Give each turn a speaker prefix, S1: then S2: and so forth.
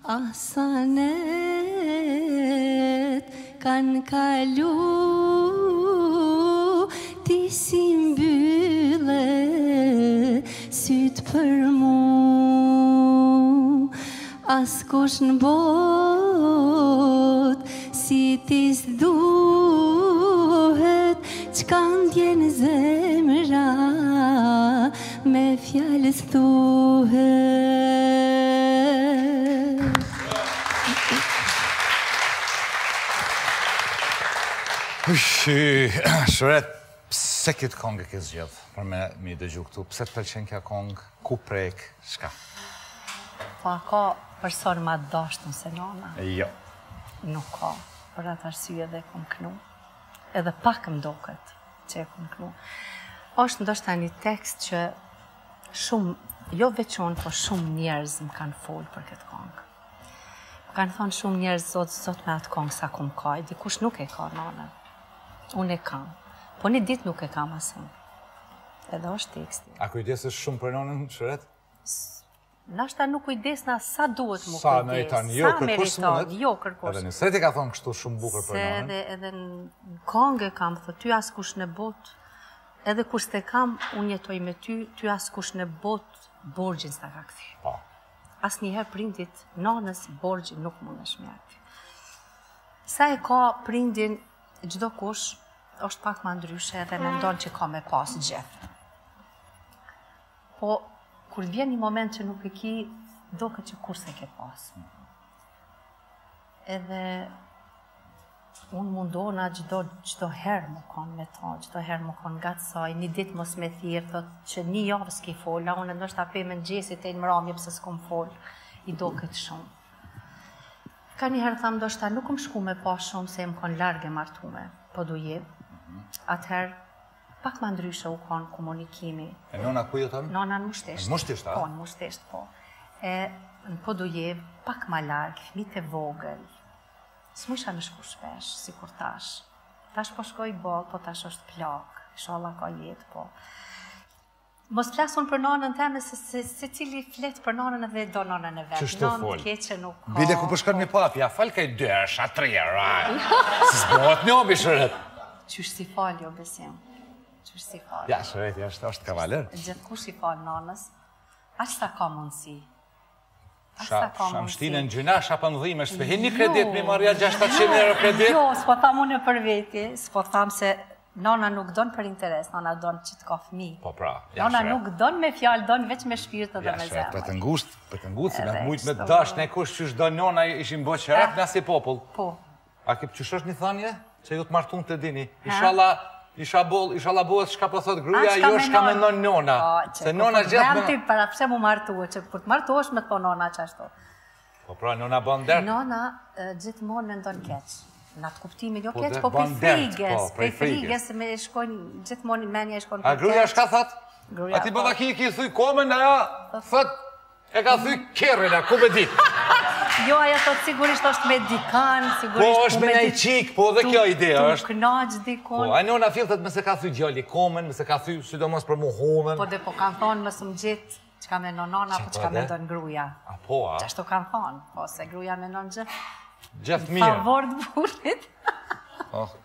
S1: Asanet kanë kalu, ti si mbyllë sytë për mu. Askush në bot, si ti s'duhet, qka ndjenë zemra, me fjallës thuhet.
S2: Shëret, pse këtë kongë e këtë zgjedhë, për me mi dëgju këtu, pse të pëlqen kja kongë, ku prek, shka?
S3: Po, a ka person ma dashtën se nana?
S2: Jo.
S3: Nuk ka, për atë arsye edhe kom knu. Edhe pak më doket që e kom knu. Është ndoshta një tekst që shumë, jo veçon, po shumë njerëz më kanë folë për këtë kongë. Më kanë thonë shumë njerëz, zot me atë kongë sa kom kaj, dikush nuk e ka nana. Unë e kam, po një ditë nuk e kam asën. Edhe është teksti.
S2: A kujdesës shumë për nonën, Shëret?
S3: Nashta nuk kujdesna sa duhet mu
S2: Sa
S3: kujdes.
S2: meriton, jo kërkosh së
S3: Jo kërkosh.
S2: Edhe në sreti ka thonë kështu shumë bukur për nonën.
S3: Se edhe në kongë kam thë, ty askush në bot, edhe kur s'te kam, unë jetoj me ty, ty askush në bot, borgjin s'ta ka këthi.
S2: Po.
S3: As njëherë prindit, nanës borgjin nuk mund është me aty. Sa e ka prindin, gjdo kush, është pak ma ndryshe edhe në ndonë që ka me pas gjithë. Po, kur vjen një moment që nuk e ki, do këtë që kur se ke pas. Edhe unë mundona gjdo herë më konë me ta, gjdo herë më konë nga të saj, një ditë mos me thirë, thot që një javë s'ki fola, unë ndoshta pe me në gjesit e në mramje pëse s'kom folë, i do këtë shumë. Ka një herë thamë ndoshta nuk më shku me pa shumë se më konë largë e martume, po du jebë. Atëherë, pak ma ndryshe u konë komunikimi.
S2: E nona ku jo tëmë?
S3: Nona në Mushtesht.
S2: Mushtesht, a?
S3: Po, në Mushtesht, po. E në Podujevë, pak ma largë, fëmijët e vogël. S'musha me shku shpesh, si kur tash. Tash po shkoj bol, po tash është plak. Inshallah ka jetë, po. Mos flasun për nonën teme, se cili flet për nonën edhe do nonën e vetë.
S2: Qështu fol?
S3: Nonë keqe nuk ka.
S2: Bile ku përshkon një papja, fal kaj dërsh, atrira. Si s'bohet një obi, Shëret.
S3: Qysh si fal, jo besim. Qysh si fal.
S2: Ja, Shëret, është kavaler.
S3: Gjithë kush i fal nonës, aq sa ka mundësi. Aq sa ka mundësi.
S2: Shamshtinë në gjyna, shapën dhime, shpehin një kredit, mi marja 600 euro kredit.
S3: Jo, s'po tham unë për veti, s'po tham se nona nuk donë për interes, nona donë që të ka fëmi.
S2: Po pra,
S3: nona nuk donë me fjalë, donë veç me shpirt edhe me
S2: zemër.
S3: zemër.
S2: Për të ngusht, si me mujt me dash, ne kush qysh do nona ishim bo qërak nga si popull.
S3: Po.
S2: A ke qysh është një thanje? Që ju të martun të dini. Isha bohet shka po thot gruja, jo shka me non nona. Se nona gjithë me...
S3: Vem ty para pse mu martuhe, që për të martuhesh me të po nona që ashtu.
S2: Po pra, nona bon dert.
S3: Nona gjithmonë me ndonë keq. Në atë kuptimi, jo keq, po prej friges. Prej friges me shkojnë, gjithmonë menja shkojnë për keq.
S2: A gruja shka thot? A ti bëda ki thuj komen, aja thot, e ka thuj kerrin, a ku me dit?
S3: Jo, aja thot sigurisht është medikan, sigurisht...
S2: Po, është me një qik, po dhe kjo ideja është.
S3: Tu knaq dikon.
S2: Po, a nona filtët mëse ka thuj gjalli komen, mëse ka thuj sidomos për mu homen.
S3: Po dhe po kanë thonë mësë më gjithë që ka me nonona, po që ka me ndonë gruja.
S2: A po, a?
S3: Qashtu kanë thonë, po se gruja me nonë gjithë.
S2: Gjithë mirë.
S3: Favor të burit.